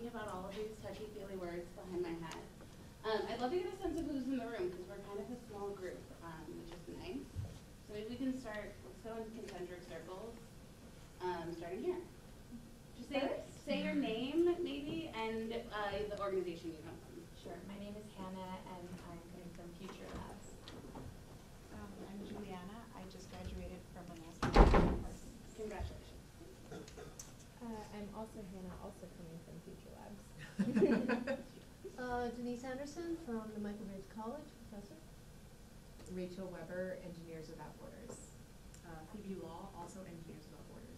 talking about all of these touchy-feely words behind my head. I'd love to get a sense of who's in the room because we're kind of a small group, which is nice. So maybe we can start, let's go in concentric circles, starting here. Just say your name, maybe, and the organization you come from. Sure. My name is Hannah, and I'm coming from Future Labs. I'm Juliana. I just graduated from a master's course. Congratulations. I'm also Hannah, also coming from Future Labs. Denise Anderson from the Michael Graves College, professor. Rachel Weber, Engineers Without Borders. Phoebe Law, also Engineers Without Borders.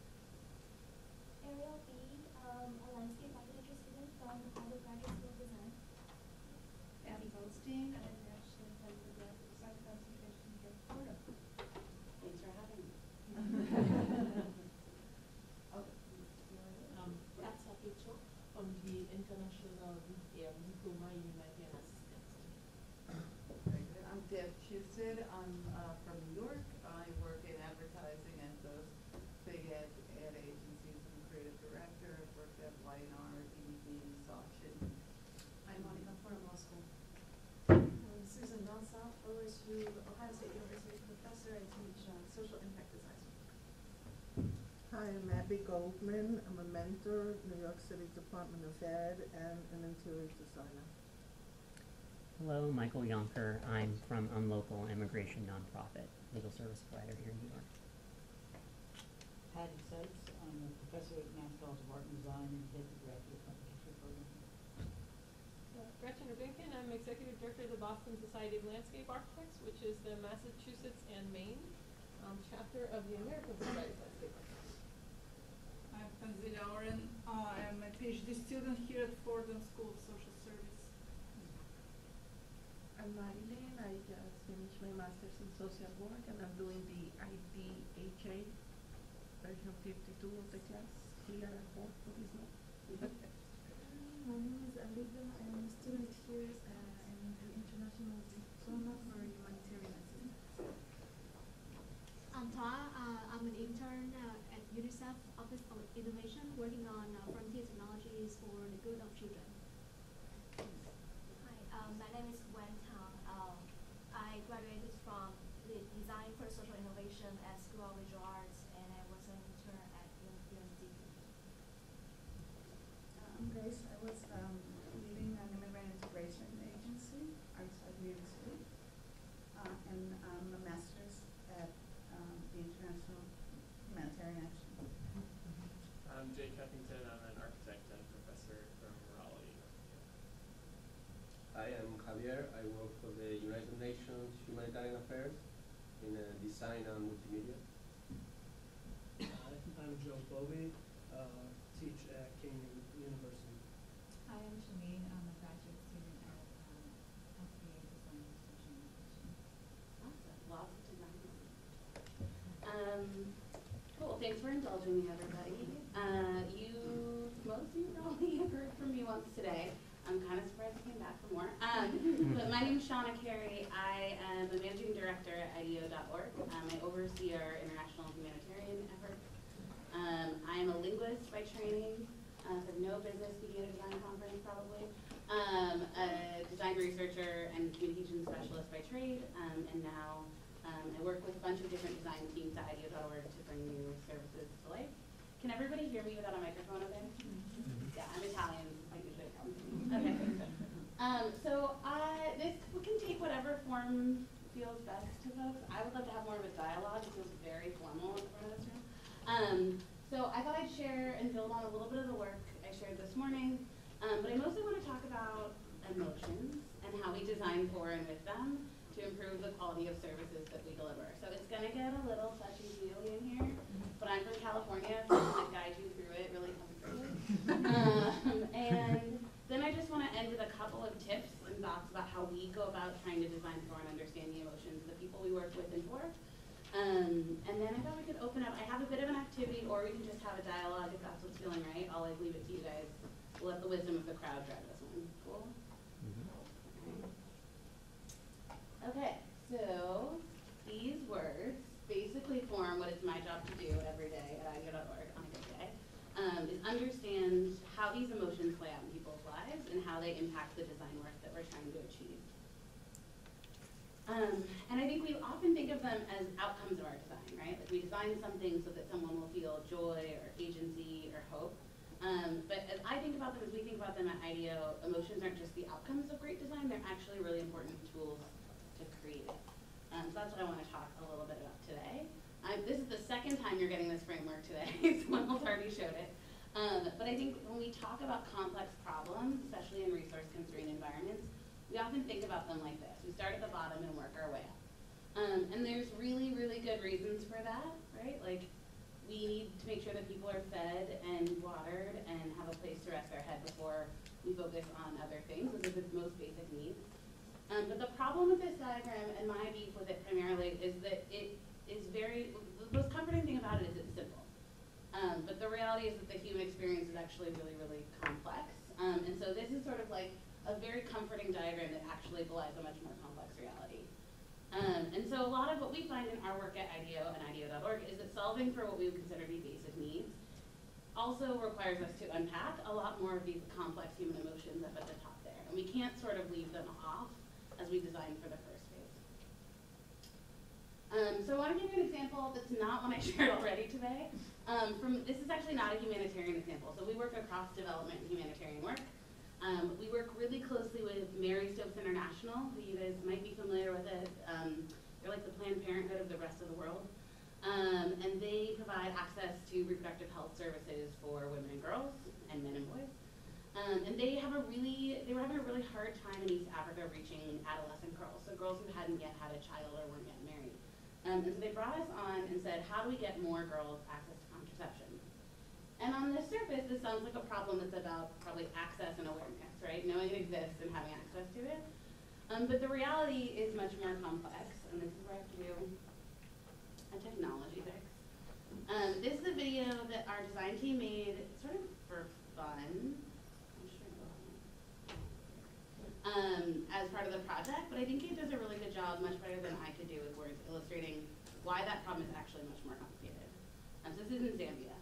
Ariel B., a landscape architecture student from the Harvard Graduate School of Design. Abby Goldstein, an international from the Design Concentration here in Florida. Thanks for having me. Katja Picho from the International Diploma in Humanitarian Assistance. Very good. I'm Deb Husted. I'm from New York. I work in advertising at those big ad agencies. I'm a creative director. I've worked at Y&R, DVD, Saatchi. I'm Monica from law school. Susan Nelson, OSU, Ohio State University professor. I teach social impact design. Hi, I'm Abby Goldman. I'm a mentor, New York City Department of Ed, and an interior designer. Hello, Michael Yonker. I'm from Unlocal Immigration Nonprofit, legal service provider here in New York. Patty Seitz. I'm a professor at Mass College of Art and Design and head the graduate architecture program. Gretchen Rubinkin. I'm executive director of the Boston Society of Landscape Architects, which is the Massachusetts and Maine chapter of the American Society of Landscape Architects. I'm Tanzila Oren. I'm a PhD student here at Fordham School of Social Service. I'm Marilyn. I just finished my master's in social work and I'm doing the IDHA version 52 of the class here at Ford for this month. My name is Alida. I am a student here in the International Diploma for Humanitarian Assistance. I'm Ta. I'm an intern at UNICEF Office of Innovation, working on frontier technologies for the good of children. Hi, my name is Wen Tang. I graduated from the Design for Social Innovation at School of Visual Arts, and I was an intern at UND. I'm Grace. I was leading an immigrant integration agency, outside New York City, and I'm a master's at the International Humanitarian Action. I'm Jay Cuffington. I'm an architect and professor from Raleigh. I am Javier. I work for the United Nations Humanitarian Affairs in design and multimedia. I'm Joe Bobby, teach at King University. Hi, I'm Shameen. I'm a graduate student at SBA Design Institution. Awesome. Lots of design. Cool. Thanks for indulging me, everybody. Most of you probably have heard from me once today. I'm kind of surprised I came back for more. But my name is Shauna Carey. I am the managing director at IDEO.org. I oversee our international humanitarian effort. I am a linguist by training. So no business being at a design conference, probably. A design researcher and communications specialist by trade. And now I work with a bunch of different design teams at IDEO.org to bring new services to life. Can everybody hear me without a microphone okay? Yeah, I'm Italian. I usually come. Okay. So this can take whatever form feels best to folks. I would love to have more of a dialogue. It feels very formal in front of this room. So I thought I'd share and build on a little bit of the work I shared this morning. But I mostly want to talk about emotions and how we design for and with them to improve the quality of services that we deliver. So it's going to get a little touchy-feely in here, but I'm from California, so I'm going to guide you through it really comfortably. And then I just want to end with a couple of tips and thoughts about how we go about trying to design for and understand the emotions of the people we work with and for. And then I thought we could open up. I have a bit of an activity, or we can just have a dialogue if that's what's feeling right. I'll leave it to you guys. We'll let the wisdom of the crowd drive this one. Cool? Okay, so these words basically form what it's my job to do every day at IDEO.org on a good day, is understand how these emotions play out in people's lives and how they impact the design work that we're trying to achieve. And I think we often think of them as outcomes of our design, right? Like we design something so that someone will feel joy or agency or hope. But as I think about them, as we think about them at IDEO, emotions aren't just the outcomes of great design, they're actually really important tools to create it. So that's what I want to talk a little bit about today. This is the second time you're getting this framework today. Someone else already showed it. But I think when we talk about complex problems, especially in resource-constrained environments, we often think about them like this. We start at the bottom and work our way up. And there's really, really good reasons for that, right? Like, we need to make sure that people are fed and watered and have a place to rest their head before we focus on other things. Those are the most basic needs. But the problem with this diagram, and my beef with it primarily, is that it is the most comforting thing about it is it's simple. But the reality is that the human experience is actually really, really complex. And so this is sort of like a very comforting diagram that actually belies a much more complex reality. And so a lot of what we find in our work at IDEO and IDEO.org is that solving for what we would consider to be basic needs also requires us to unpack a lot more of these complex human emotions up at the top there. And we can't sort of leave them off as we design for the first phase. So I want to give you an example that's not one I shared already today. This is actually not a humanitarian example. So we work across development and humanitarian work. We work really closely with Mary Stopes International, who you guys might be familiar with it. They're like the Planned Parenthood of the rest of the world. And they provide access to reproductive health services for women and girls, and men and boys. And they were having a really hard time in East Africa reaching adolescent girls, so girls who hadn't yet had a child or weren't yet married. And so they brought us on and said, how do we get more girls access to contraception? And on the surface, this sounds like a problem that's about probably access and awareness, right? Knowing it exists and having access to it. But the reality is much more complex, and this is where I have to do a technology fix. This is a video that our design team made sort of for fun. As part of the project, but I think it does a really good job, much better than I could do with words, illustrating why that problem is actually much more complicated. So this is in Zambia.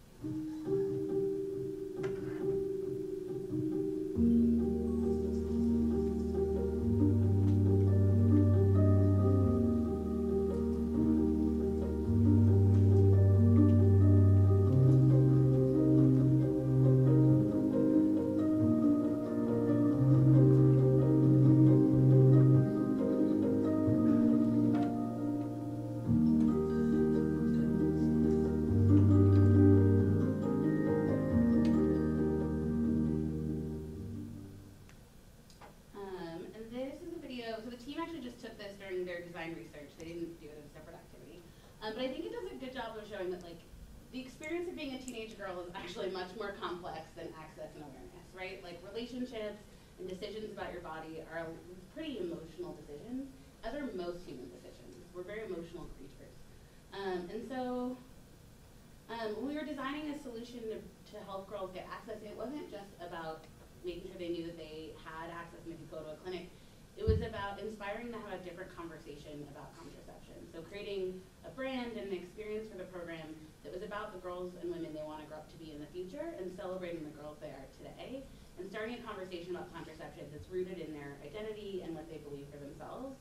But I think it does a good job of showing that, like, the experience of being a teenage girl is actually much more complex than access and awareness, right? Like, relationships and decisions about your body are pretty emotional decisions, as are most human decisions. We're very emotional creatures. And so when we were designing a solution to help girls get access, it wasn't just about making sure they knew that they had access and they could go to a clinic. It was about inspiring them to have a different conversation about contraception. So creating a brand and an experience for the program that was about the girls and women they want to grow up to be in the future, and celebrating the girls they are today, and starting a conversation about contraception that's rooted in their identity and what they believe for themselves.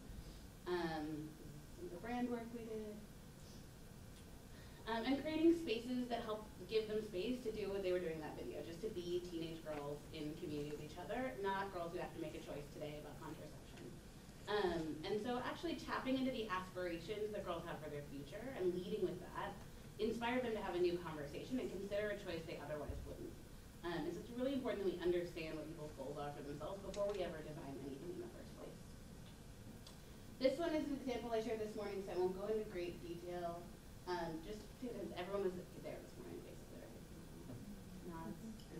The brand work we did. And creating spaces that help give them space to do what they were doing in that video, just to be teenage girls in community with each other, not girls who have to make a choice today about contraception. And so actually tapping into the aspirations that girls have for their future and leading with that inspired them to have a new conversation and consider a choice they otherwise wouldn't. And so it's really important that we understand what people's goals are for themselves before we ever design anything in the first place. This one is an example I shared this morning, so I won't go into great detail. Just because everyone was there this morning, basically, right? Nods.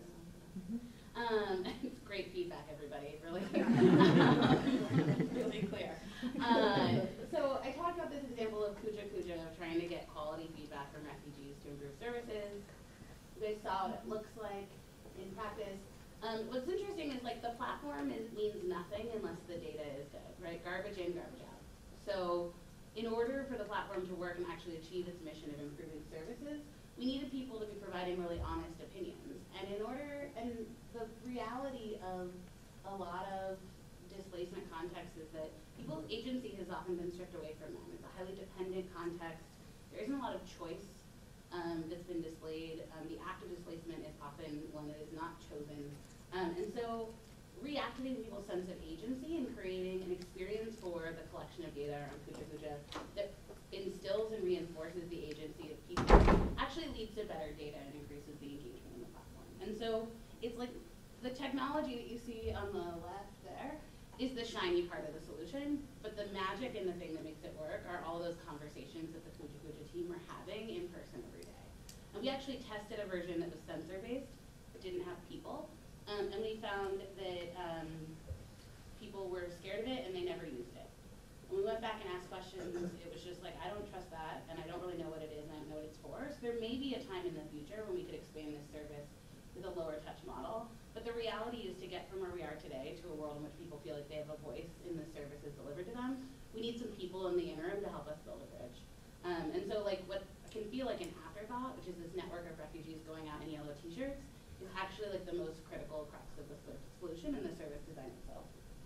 It's great feedback, everybody. Really, really clear. So I talked about this example of Kuja Kuja trying to get quality feedback from refugees to improve services. You guys saw what it looks like in practice. What's interesting is, like, the platform means nothing unless the data is good, right? Garbage in, garbage out. So in order for the platform to work and actually achieve its mission of improving services, we needed people to be providing really honest opinions. And the reality of a lot of displacement contexts is that people's agency has often been stripped away from them. It's a highly dependent context. There isn't a lot of choice that's been displayed. The act of displacement is often one that is not chosen. And so reactivating people's sense of agency and creating an experience for the collection of data around Kucha Kucha that instills and reinforces the agency of people actually leads to better data and increases the engagement in the platform. And so it's like the technology that you see on the left there is the shiny part of the solution, but the magic and the thing that makes it work are all those conversations that the Kucha Kucha team are having in person every day. And we actually tested a version that was sensor-based, but didn't have people. And we found that people were scared of it and they never used it. When we went back and asked questions, it was just like, I don't trust that, and I don't really know what it is, and I don't know what it's for. So there may be a time in the future when we could expand this service with a lower touch model. But the reality is to get from where we are today to a world in which people feel like they have a voice in the services delivered to them, we need some people in the interim to help us build a bridge. And so like what can feel like an afterthought, which is this network of refugees going out in yellow t-shirts, is actually like the most critical crux of the solution and the service design itself.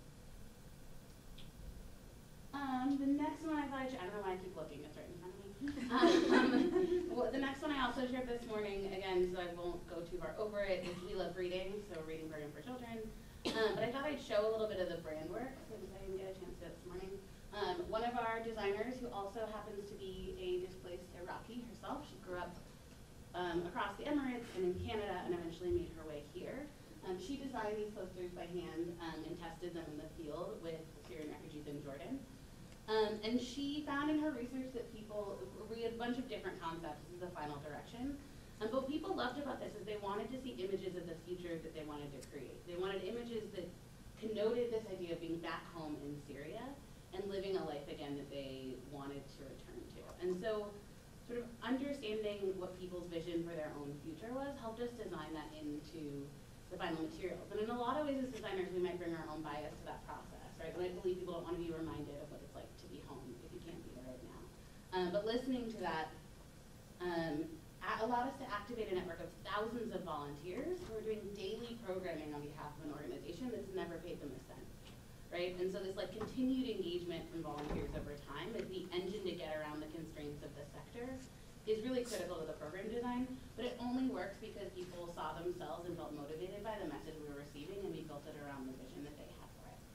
The next one I don't know why I keep looking, it's right in front of me. Well, the next one I also shared this morning, again, so I won't go too far over it, is We Love Reading, so a reading program for children. But I thought I'd show a little bit of the brand work, since I didn't get a chance to this morning. One of our designers, who also happens to be a displaced Iraqi herself, she grew up across the Emirates and in Canada and eventually made her way here. She designed these posters by hand and tested them in the field with Syrian refugees in Jordan. And she found in her research that we had a bunch of different concepts, this is the final direction. But what people loved about this is they wanted to see images of the future that they wanted to create. They wanted images that connoted this idea of being back home in Syria and living a life again that they wanted to return to. And so sort of understanding what people's vision for their own future was helped us design that into the final materials. And in a lot of ways as designers, we might bring our own bias to that process, right? But I believe people don't want to be reminded of what it's like to be home if you can't be there right now. But listening to that allowed us to activate a network of thousands of volunteers who are doing daily programming on behalf of an organization that's never paid them a cent, right? And so this like continued engagement from volunteers over time as the engine to get around the constraints of the sector is really critical to the program design, but it only works because people saw themselves and felt motivated by the message we were receiving, and we built it around the vision that they had for it.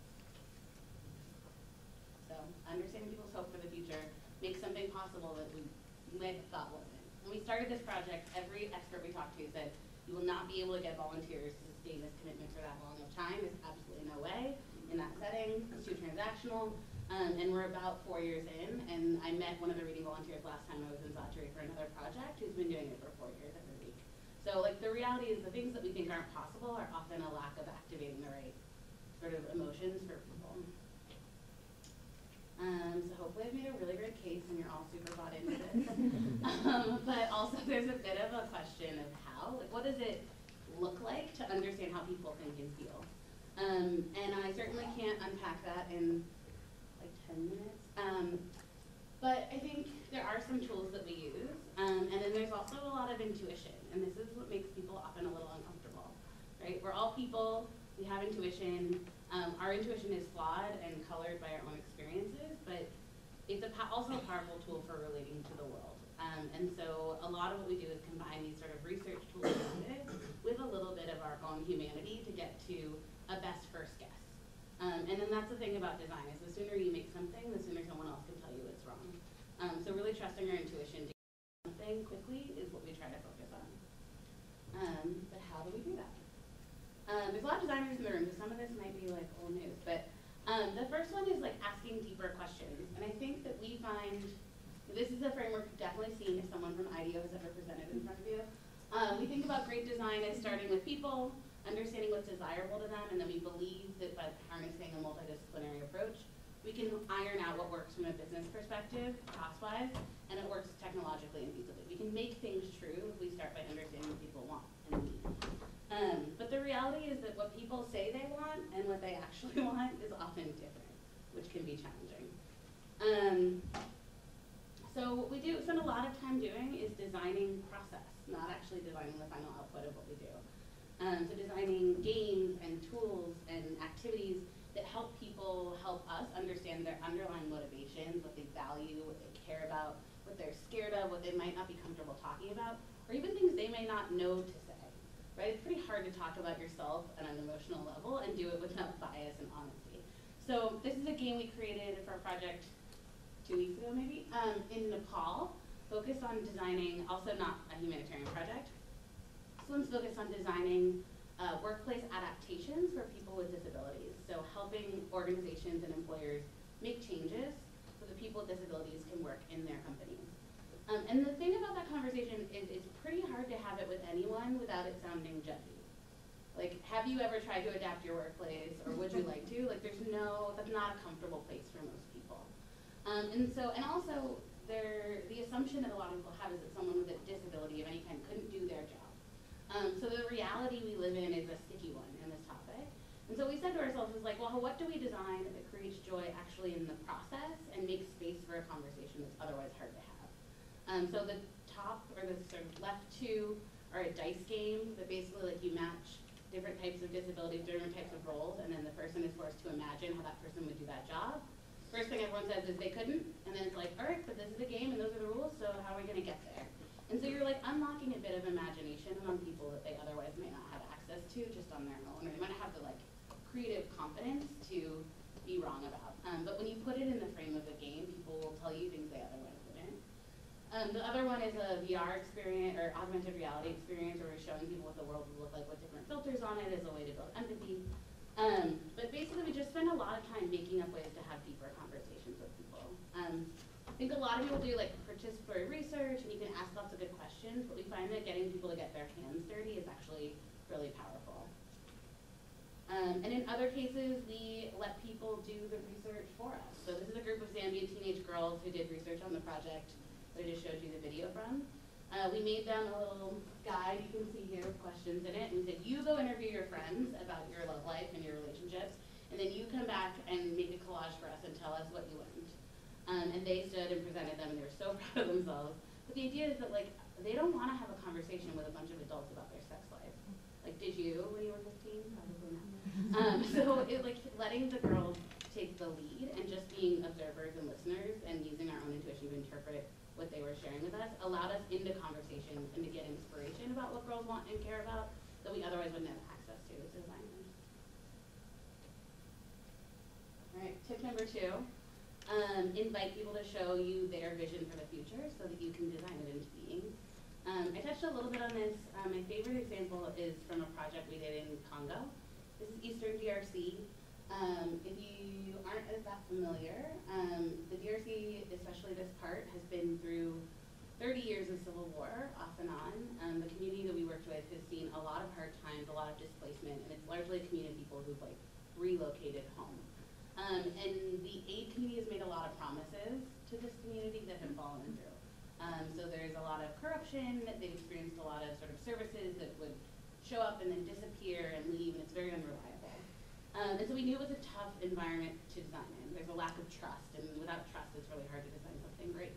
So understanding people's hope for the future makes something possible that we might have thought wasn't. When we started this project, every expert we talked to said, you will not be able to get volunteers to sustain this commitment for that long of time. There's absolutely no way in that setting. It's too transactional. And we're about 4 years in, and I met one of the reading volunteers last time I was in Zaatari for another project who's been doing it for 4 years every week. So like the reality is the things that we think aren't possible are often a lack of activating the right sort of emotions for people. So hopefully I've made a really great case and you're all super bought into this. But also there's a bit of a question of how, like what does it look like to understand how people think and feel? And I certainly can't unpack that in like 10 minutes. But I think there are some tools that we use, and then there's also a lot of intuition, and this is what makes people often a little uncomfortable, right? We're all people, we have intuition. Our intuition is flawed and colored by our own experiences, but it's also a powerful tool for relating to the world. And so a lot of what we do is combine these sort of research tools with a little bit of our own humanity to get to a best first guess. And then that's the thing about design, is the sooner you make something, the sooner someone else can tell you it's wrong. So really trusting your intuition to get something quickly is what we try to focus on. But how do we do that? There's a lot of designers in the room, so some of this might be like old news, but the first one is like asking deeper questions. And I think that we find, this is a framework you've definitely seen if someone from IDEO has ever presented in front of you. We think about great design as starting with people, understanding what's desirable to them, and then we believe that by harnessing a multidisciplinary approach, we can iron out what works from a business perspective, cost-wise, and it works technologically and feasibly. We can make things true if we start by understanding what people want and need. But the reality is that what people say they want and what they actually want is often different, which can be challenging. So what we spend a lot of time doing is designing process, not actually designing designing the final output of what we do. So designing games and tools and activities that help people help us understand their underlying motivations, what they value, what they care about, what they're scared of, what they might not be comfortable talking about, or even things they may not know to say, right? It's pretty hard to talk about yourself on an emotional level and do it without bias and honesty. So this is a game we created for a project 2 weeks ago maybe, in Nepal, focused on designing, also not a humanitarian project. This one's focused on designing workplace adaptations for people with disabilities. So helping organizations and employers make changes so that people with disabilities can work in their companies. And the thing about that conversation is it's pretty hard to have it with anyone without it sounding judgy. Like, have you ever tried to adapt your workplace, or would you like to? Like, that's not a comfortable place for most people. And also, the assumption that a lot of people have is that someone with a disability of any kind couldn't do their job. So the reality we live in is a sticky one in this topic. And so we said to ourselves was like, well, what do we design that creates joy actually in the process and makes space for a conversation that's otherwise hard to have? So the top, or the sort of left two, are a dice game that basically like you match different types of disabilities, different types of roles, and then the person is forced to imagine how that person would do that job. First thing everyone says is they couldn't, and then it's like, all right, but this is a game and those are the rules, so how are we gonna get there? And so you're like unlocking a bit of imagination among people that they otherwise may not have access to just on their own, or they might not have the like creative confidence to be wrong about. But when you put it in the frame of a game, people will tell you things they otherwise wouldn't. The other one is a VR experience, or augmented reality experience, where we're showing people what the world would look like with different filters on it as a way to build empathy. But basically we just spend a lot of time making up ways to have deeper conversations with people. I think a lot of people do like participatory research and you can ask lots of good questions, but we find that getting people to get their hands dirty is actually really powerful. And in other cases, we let people do the research for us. So this is a group of Zambian teenage girls who did research on the project that I just showed you the video from. We made them a little guide you can see here with questions in it, and we said, you go interview your friends about your love life and your relationships, and then you come back and make a collage for us and tell us what you learned. And they stood and presented them, and they were so proud of themselves. But the idea is that like they don't want to have a conversation with a bunch of adults about their sex life. Like, did you when you were 15? Probably not. So it like letting the girls take the lead and just being observers and listeners and using our own intuition to interpret what they were sharing with us allowed us into conversations and to get inspiration about what girls want and care about that we otherwise wouldn't have access to as designers. All right, tip number 2. Invite people to show you their vision for the future so that you can design it into being. I touched a little bit on this. My favorite example is from a project we did in Congo. This is Eastern DRC. If you aren't that familiar, the DRC, especially this part, has been through 30 years of civil war, off and on. The community that we worked with has seen a lot of hard times, a lot of displacement, and it's largely a community of people who've like relocated home. And the aid community has made a lot of promises to this community that have fallen through. So there's a lot of corruption, they've experienced a lot of sort of services that would show up and then disappear and leave, and it's very unreliable. And so we knew it was a tough environment to design in. There's a lack of trust, and without trust it's really hard to design something great.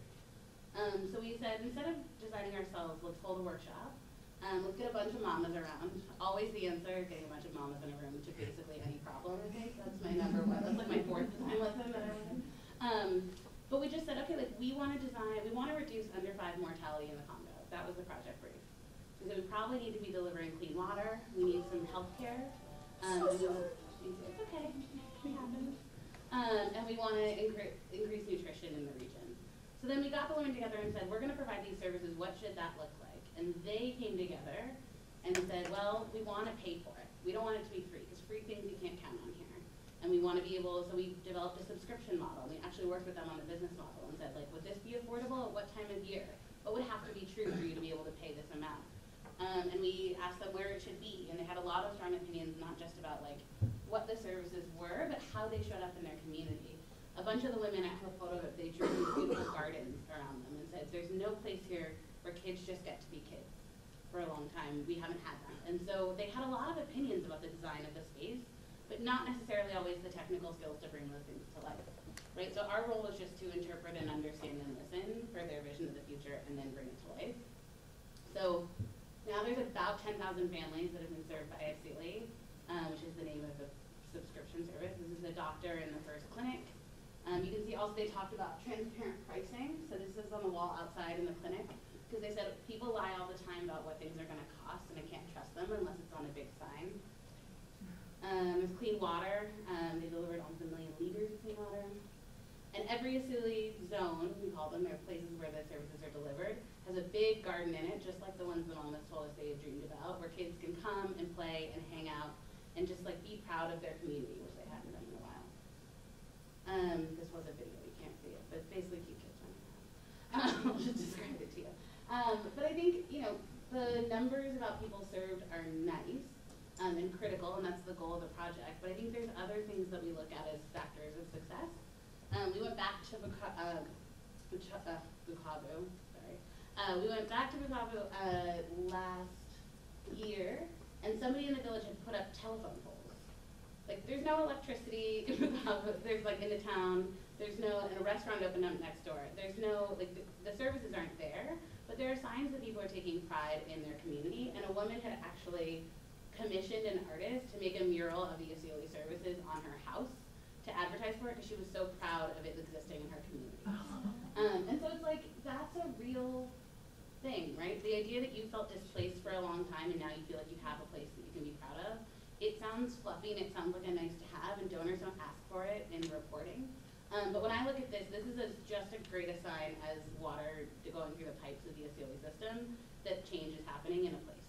So we said, instead of designing ourselves, let's hold a workshop. Let's get a bunch of mamas around. Always the answer is getting a bunch of mamas in a room to basically any problem, I think. That's my number one. That's like my 4th design lesson that I learned. But we just said, okay, like we want to reduce under 5 mortality in the Congo. That was the project brief. We said we probably need to be delivering clean water. We need some health care. It's okay, it happens. And we want to increase nutrition in the region. So then we got the women together and said, we're going to provide these services. What should that look like? And they came together and said, well, we want to pay for it. We don't want it to be free, because free things you can't count on here. And we want to be able, so we developed a subscription model. We actually worked with them on the business model and said, like, would this be affordable at what time of year? What would have to be true for you to be able to pay this amount? And we asked them where it should be, and they had a lot of strong opinions, not just about like what the services were, but how they showed up in their community. A bunch of the women, I have a photo of it, they drew these beautiful gardens around them and said, there's no place here where kids just get to be kids. For a long time, we haven't had that. And so they had a lot of opinions about the design of the space, but not necessarily always the technical skills to bring those things to life, right? So our role was just to interpret and understand and listen for their vision of the future and then bring it to life. So now there's about 10,000 families that have been served by Sealy, which is the name of the subscription service. This is a doctor in the first clinic. You can see also they talked about transparent pricing. So this is on the wall outside in the clinic, because they said people lie all the time about what things are going to cost, and I can't trust them unless it's on a big sign. There's clean water. They delivered almost 1 million liters of clean water. And every Sealy zone, we call them, they're places where the services are delivered, has a big garden in it, just like the ones the mamas told us they had dreamed about, where kids can come and play and hang out and just like be proud of their community, which they hadn't done in a while. This was a video, you can't see it, but it's basically cute kids running around. I'll just describe it to you. But I think, you know, the numbers about people served are nice and critical, and that's the goal of the project. But I think there's other things that we look at as factors of success. We went back to Bukavu, sorry. We went back to Bukavu last year, and somebody in the village had put up telephone poles. Like, there's no electricity in Bukavu. There's like in the town. There's no, and a restaurant opened up next door. There's no, like, the services aren't there, but there are signs that people are taking pride in their community, and a woman had actually commissioned an artist to make a mural of the Sealy services on her house to advertise for it, because she was so proud of it existing in her community. And so it's like, that's a real thing, right? The idea that you felt displaced for a long time and now you feel like you have a place that you can be proud of, it sounds fluffy and it sounds like a nice to have, and donors don't ask for it in reporting. But when I look at this, this is just as great a sign as water going through the pipes of the Sealy system that change is happening in a place.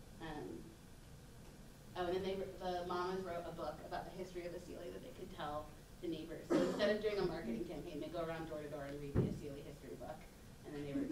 And then the mamas wrote a book about the history of the Sealy that they could tell the neighbors. So instead of doing a marketing campaign, they go around door to door and read the Sealy history book, and the neighbors.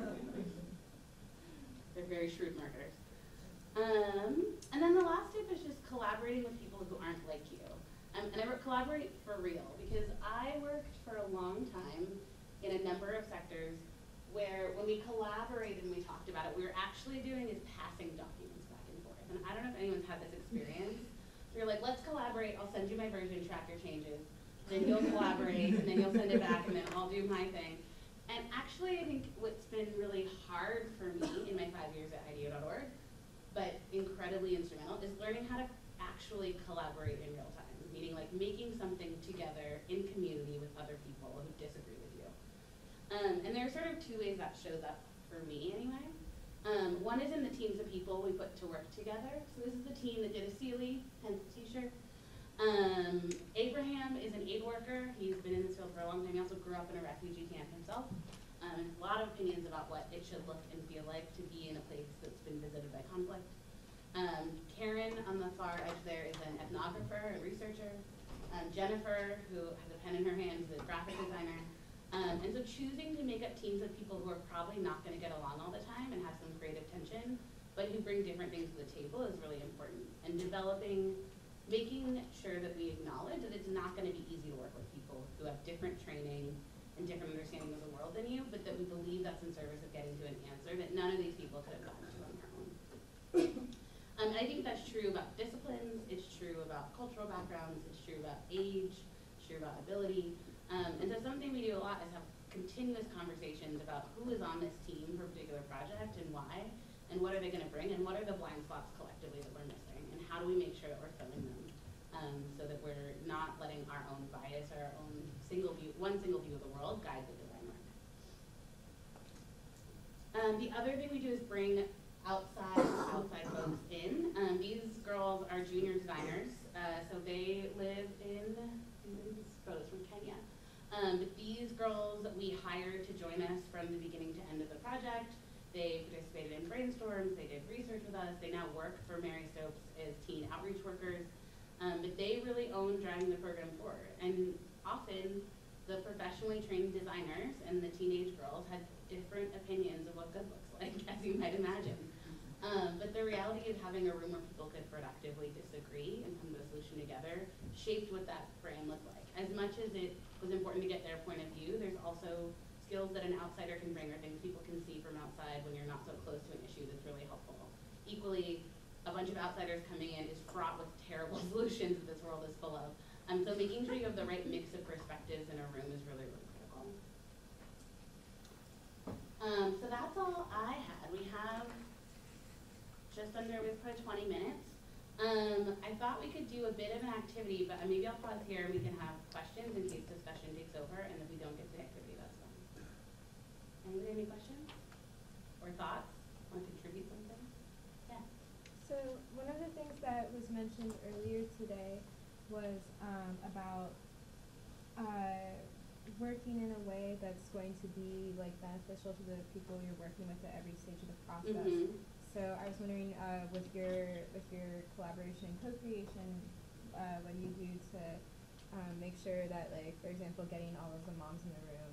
They're very shrewd marketers. And then the last tip is just collaborating with people who aren't like you. And I wrote collaborate for real, because I worked for a long time in a number of sectors where when we collaborated and we talked about it, we were actually doing is passing documents back and forth. And I don't know if anyone's had this experience. So you're like, let's collaborate, I'll send you my version, track your changes. Then you'll collaborate, and then you'll send it back, and then I'll do my thing. And actually, I think what's been really hard for me in my 5 years at IDEO.org, but incredibly instrumental, is learning how to actually collaborate in real time. Meaning like making something together in community with other people who disagree with you. And there are sort of 2 ways that shows up for me anyway. One is in the teams of people we put to work together. So this is the team that did a Sealy, hence the t-shirt. Abraham is an aid worker. He's been in this field for a long time. He also grew up in a refugee camp himself. A lot of opinions about what it should look and feel like to be in a place that's been visited by conflict. Karen on the far edge there is an ethnographer, a researcher. Jennifer, who has a pen in her hand, is a graphic designer. And so choosing to make up teams of people who are probably not going to get along all the time and have some creative tension, but who bring different things to the table is really important. And making sure that we acknowledge that it's not going to be easy to work with people who have different training and different understanding of the world than you, but that we believe that's in service of getting to an answer that none of these people could have gotten to on their own. And I think that's true about disciplines, it's true about cultural backgrounds, it's true about age, it's true about ability. And so something we do a lot is have continuous conversations about who is on this team for a particular project and why, and what are they going to bring, and what are the blind spots collectively that we're missing, and how do we make sure that we're filling them so that we're not letting our own bias or our own one single view of the world guide the design work. The other thing we do is bring outside folks in. These girls are junior designers, so they live in these photos from Kenya. But these girls we hired to join us from the beginning to end of the project. They participated in brainstorms, they did research with us, they now work for Mary Stopes as teen outreach workers. But they really own driving the program forward. And often the professionally trained designers and the teenage girls had different opinions of what good looks like, as you might imagine. But the reality of having a room where people could productively disagree and come to a solution together shaped what that brand looked like. As much as it was important to get their point of view, there's also skills that an outsider can bring, or things people can see from outside when you're not so close to an issue that's really helpful. Equally, a bunch of outsiders coming in is fraught with terrible solutions that this world is full of. So making sure you have the right mix of perspectives in a room is really, really critical. So that's all I had. We have just under, we have probably 20 minutes. I thought we could do a bit of an activity, but maybe I'll pause here and we can have questions in case discussion takes over, and if we don't get to the activity, that's fine. Anybody have any questions? Or thoughts? Want to contribute something? Yeah. So one of the things that was mentioned earlier today was about working in a way that's going to be like beneficial to the people you're working with at every stage of the process. Mm-hmm. So I was wondering, with your collaboration and co-creation, what do you do to make sure that, like, for example, getting all of the moms in the room,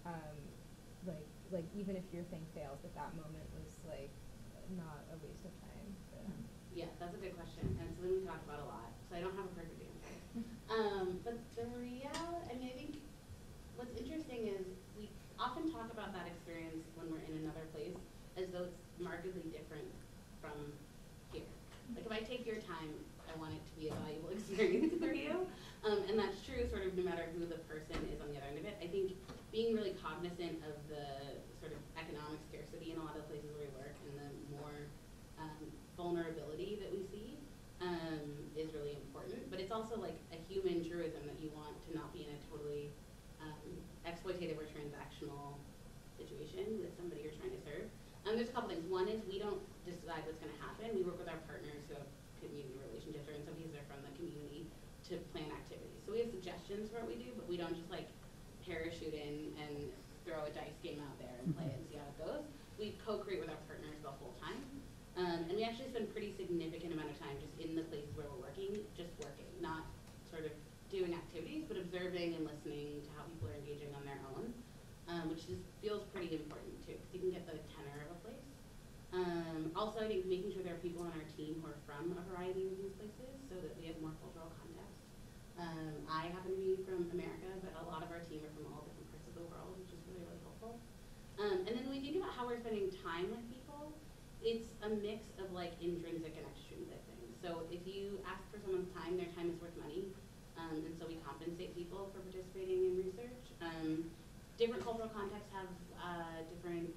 like even if your thing fails, that moment was like not a waste of time for them. Yeah, that's a good question, and something we talked about a lot. So I don't have a perfect answer. But the reality, I mean, I think what's interesting is we often talk about that experience when we're in another place as though it's markedly different from here. Like if I take your time, I want it to be a valuable experience for you. And that's true sort of no matter who the person is on the other end of it. I think being really cognizant of the sort of economic scarcity in a lot of the places where we work and the more vulnerability that we see is really important. But it's also like a human truism that you want to not be in a totally exploitative or transactional situation with somebody you're trying to serve. There's a couple things. One is we don't decide what's going to happen. We work with our partners who have community relationships, or in some cases they're from the community, to plan activities. So we have suggestions for what we do, but we don't just like parachute in and throw a dice game out there and play it and see how it goes. We co-create with our partners the whole time. And we actually spend pretty significant amount of time just in the places where we're working, just working, not sort of doing activities, but observing and listening to how people are engaging on their own, which just feels pretty important too, because you can get the tenor of a place. Also, I think making sure there are people on our team who are from a variety of these places so that we have more cultural context. I happen to be from America, but a lot of our team are from all different parts of the world, which is really, really helpful. And then when we think about how we're spending time with people, it's a mix of like intrinsic and extrinsic things. So if you ask for someone's time, their time is worth money. And so we compensate people for participating in research. Different cultural contexts have different,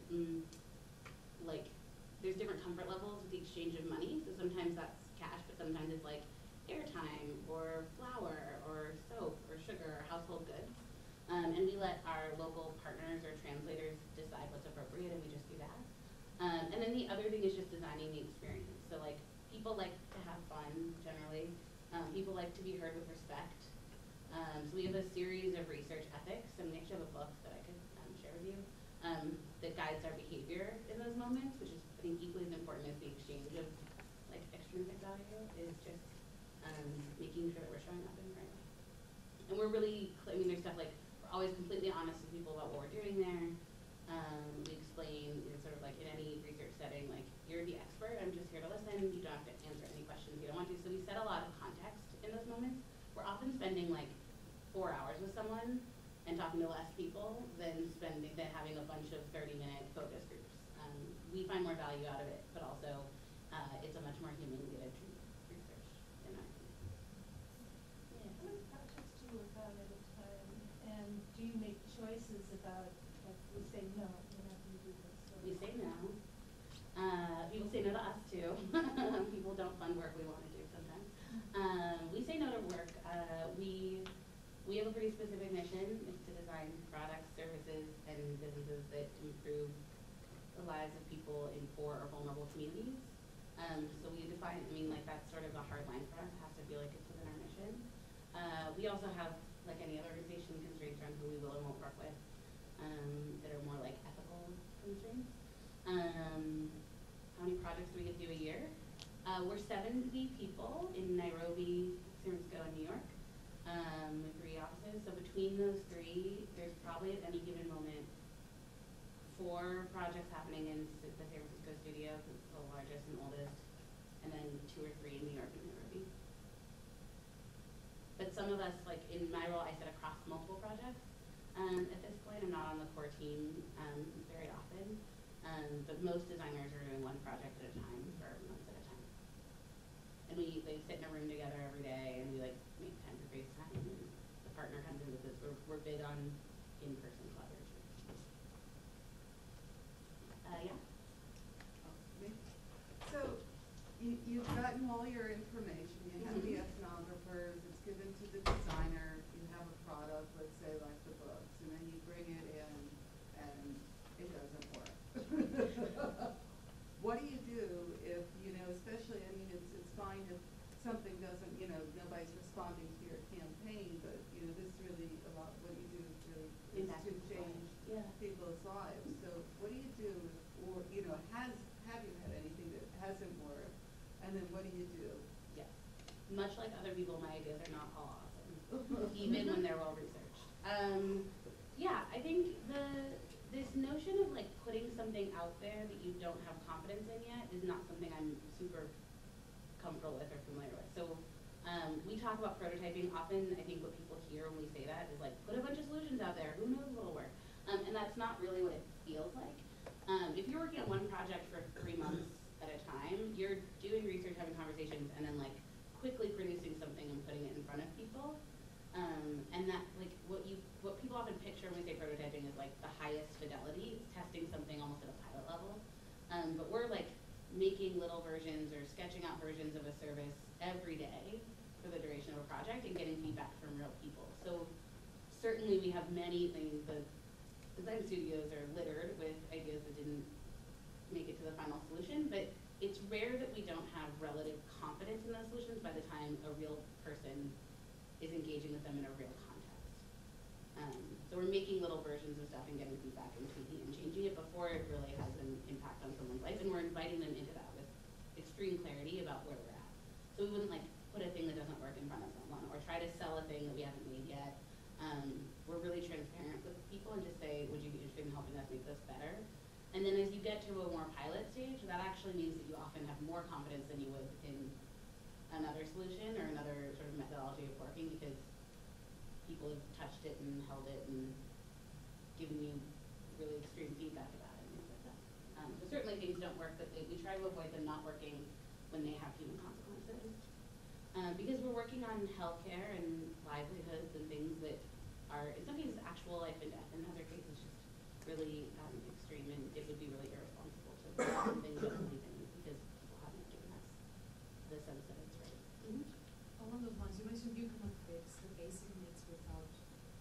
like, there's different comfort levels with the exchange of money. So sometimes that's cash, but sometimes it's like airtime or flour or soap or sugar or household goods. And we let our local partners or translators decide what's appropriate, and we just do that. And then the other thing is just designing the experience. So like people like to have fun generally. People like to be heard with respect. So we have a series of research ethics, and we actually have a book that I could share with you that guides our behavior in those moments, which is I think equally as important as the exchange of like extrinsic value is just making sure that we're showing up in the right way. And we're really, I mean, there's stuff like we're always completely honest with people about what we're doing there. We explain, you know, sort of like in any research setting, like you're the expert, I'm just here to listen. You don't have to answer any questions you don't want to. So we set a lot of context in those moments. We're often spending like 4 hours with someone and talking to less people than having a bunch of 30-minute focus groups. We find more value out of it, but also it's a much more human-led research in our opinion. Yeah. How many projects do you work on at a time? And do you make choices about, like, we say no, we're not going to do this? So We say no. People say no to us too. People don't fund work we want to do sometimes. We say no to work. We have a pretty specific mission. It's to design products, services, and businesses that improve the lives of people in poor or vulnerable communities. So we define, I mean, like that's sort of a hard line for us. It has to feel like it's within our mission. We also have, like any other organization, constraints around who we will and won't work with that are more like ethical constraints. How many projects do we get to do a year? We're 70 people in Nairobi, San Francisco, and New York. With 3 offices. So between those 3, there's probably at any given moment 4 projects happening in the San Francisco studio, because it's the largest and oldest, and then 2 or 3 in New York and Nairobi. But some of us, like in my role, I sit across multiple projects. At this point, I'm not on the core team very often, but most designers are doing 1 project at a time for months at a time. And we sit in a room together every day, and we like make time for FaceTime, and the partner comes in with us. We're big on in-person collaboration. Yeah. So do if, you know, especially, I mean, it's fine if something doesn't, you know, nobody's responding to your campaign, but, you know, this really, a lot, what you do is really, is Impact to people's change lives. Yeah. people's lives. So what do you do, or, you know, have you had anything that hasn't worked, and then what do you do? Yes. Much like other people, my ideas are not all awesome, even when they're well researched. Yeah, I think this notion of like putting something out there that you don't have confidence in yet is not something I'm super comfortable with or familiar with. So we talk about prototyping often. I think what people hear when we say that is like, put a bunch of solutions out there, who knows what'll work. And that's not really what it feels like. If you're working on one project for 3 months at a time, you're doing research, having conversations, and then like quickly producing something and putting it in front of people. And that, like, what people often picture when we say prototyping is like the highest fidelity, testing something almost at a pilot level. But we're like making little versions or sketching out versions of a service every day for the duration of a project and getting feedback from real people. So certainly we have many things. The design studios are littered with ideas that didn't make it to the final solution, but it's rare that we don't have relative confidence in those solutions by the time a real person is engaging with them in a real context. So we're making little versions of stuff and getting feedback and tweaking and changing it before it really has an impact on someone's life, and we're inviting them into that with extreme clarity about where we're at. So we wouldn't like put a thing that doesn't work in front of someone or try to sell a thing that we haven't made yet. We're really transparent with people and just say, would you be interested in helping us make this better? And then as you get to a more pilot stage, that actually means that you often have more confidence than you would in another solution or another sort of methodology of working, because people have touched it and held it and given you really extreme feedback about it and things like that. So certainly things don't work, but we try to avoid them not working when they have human consequences. Because we're working on healthcare and livelihoods and things that are, in some cases, actual life and death, in other cases just really extreme, and it would be really irresponsible to put on things that believe in because people haven't given us the sense that it's right. Along those lines, you mentioned you cannot fix the basic needs without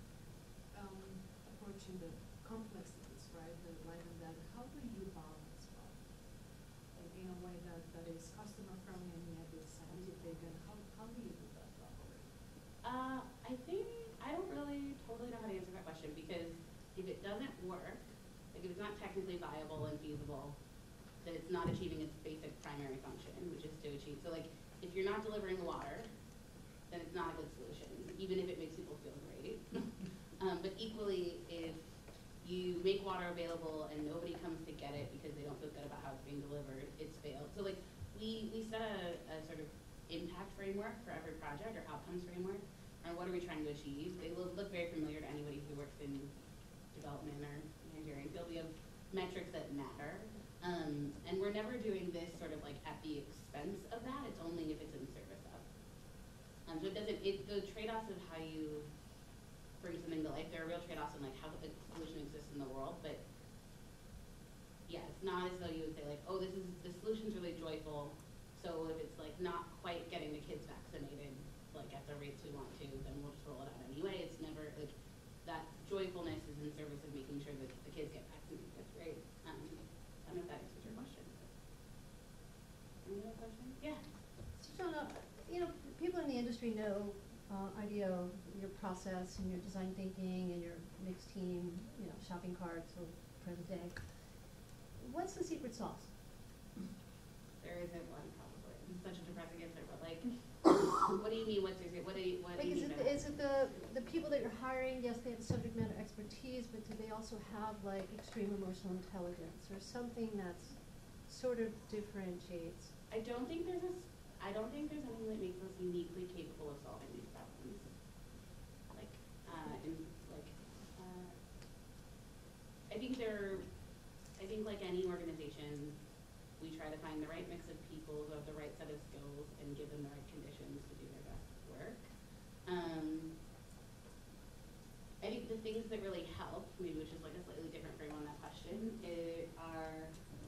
approaching the complex needs, right? The life and death. How do you balance both in a way that is customer friendly and yet is scientific, and how do you do that properly? I think I don't really totally know how to answer that question, because if it doesn't work, like if it's not technically viable and feasible, then it's not achieving its basic primary function, which is to achieve. So like if you're not delivering the water, then it's not a good solution, even if it makes people feel great. But equally, if you make water available and nobody comes to get it because they don't feel good about how it's being delivered, it's failed. So like we set a sort of impact framework for every project, or outcomes framework, and what are we trying to achieve. They look very familiar to anybody who works in development or engineering field. We have metrics that matter. And we're never doing this sort of like at the expense of that. It's only if it's in service of. So the trade-offs of how you bring something to life, there are real trade-offs in like how the solution exists in the world, but yeah, it's not as though you would say like, oh, the solution's really joyful, so if it's like not quite getting the kids vaccinated like at the rates we want to, then we'll just roll it out anyway. It's never like that joyfulness is in service of making sure that the kids get vaccinated, right? I don't know if that answers your question. Any other questions? Yeah. So Shauna, you know, people in the industry know IDEO, your process and your design thinking and your mixed team, you know, shopping carts or present day. What's the secret sauce? There isn't one, probably. It's such a depressing answer, but like, what do you mean? What's your what do you mean? Is it the people that you're hiring? Yes, they have subject matter expertise, but do they also have like extreme emotional intelligence or something that's sort of differentiates? I don't think there's anything that makes us uniquely capable of solving these problems. I think like any organization, we try to find the right mix of people who have the right set of skills and give them the right conditions to do their best work. I think the things that really help, maybe which is like a slightly different frame on that question, are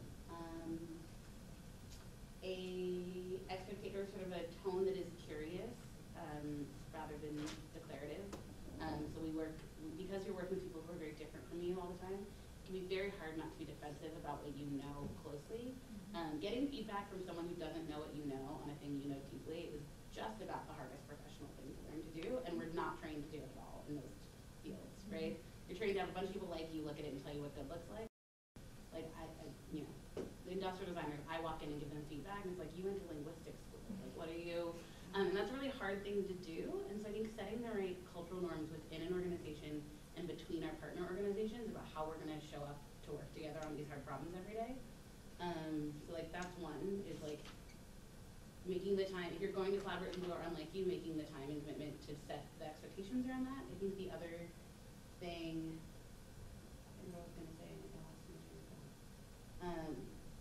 a expectation, or sort of a tone that is curious rather than declarative. So because you're working with people who are very different from you all the time, it can be very hard not to be defensive about what you know closely. Getting feedback from someone who doesn't know what you know on a thing you know deeply is just about the hardest professional thing to learn to do, and we're not trained to do it at all in those fields, right? You're trained to have a bunch of people like you look at it and tell you what good looks like. Like, you know, the industrial designers, I walk in and give them feedback, and it's like, you went to linguistics school. Like, what are you? And that's a really hard thing to do, and so I think setting the right cultural norms within an organization and between our partner organizations about how we're going to show up to work together on these hard problems every day. So like that's one, is like making the time, if you're going to collaborate with people who are unlike you, making the time and commitment to set the expectations around that. I think the other thing, I don't know what I was going to say, I lost my train of thought.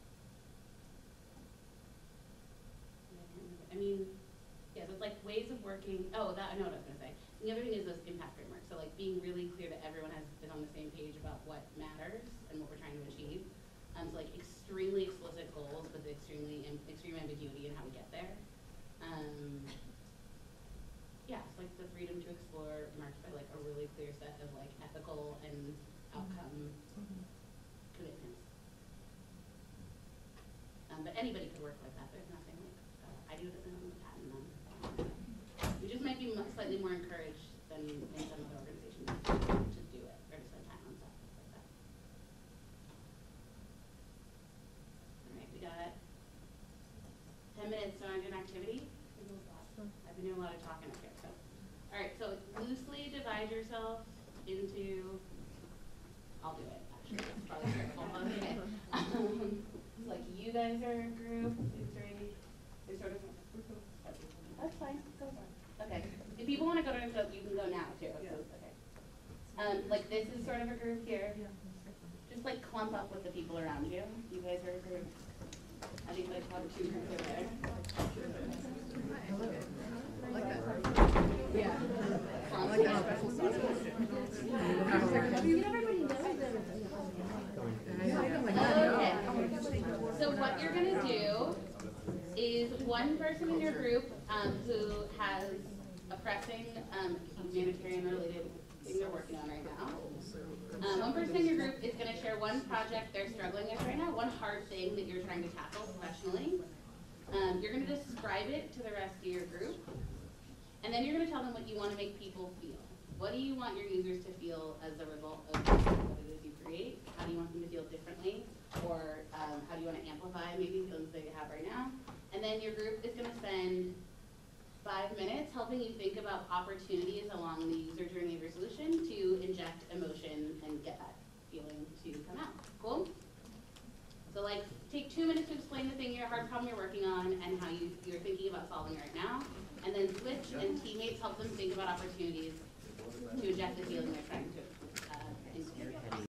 I mean, yeah, so it's like ways of working, I know what I was going to say. And the other thing is those impact frameworks. So like being really clear that everyone is on the same page about what matters and what we're trying to achieve. So like extremely explicit goals with extreme ambiguity in how we get there. Yeah, it's like the freedom to explore marked by like a really clear set of like ethical and outcome commitments. But anybody could work like that. There's nothing like I do this in a patent on. We just might be slightly more encouraged than in some other organizations to do it or to spend time on stuff like that. Alright, we got 10 minutes on an activity. I've been doing a lot of talking up here, so. Alright, so loosely divide yourself into, I'll do it actually, it's probably careful. Okay. Like you guys are a group, you're sort of, that's fine, go for it. Okay, if people want to go to a group, you can go now too. Yeah. Okay. Like this is sort of a group here. Just like clump up with the people around you. You guys are a group. I think like one, two groups over there. I like that. Yeah. I like that. Okay. So what you're gonna do is one person in your group who has a pressing humanitarian related thing they're working on right now. One person in your group is going to share one project they're struggling with right now, one hard thing that you're trying to tackle professionally. You're going to describe it to the rest of your group, and then you're going to tell them what you want to make people feel. What do you want your users to feel as a result of what it is you create? How do you want them to feel differently? Or how do you want to amplify maybe feelings they have right now? And then your group is going to spend 5 minutes helping you think about opportunities along the user journey of your solution to inject emotion and get that feeling to come out. Cool? So like take 2 minutes to explain the thing, your hard problem you're working on and how you're thinking about solving it right now. And then switch and teammates help them think about opportunities to inject the feeling they're trying to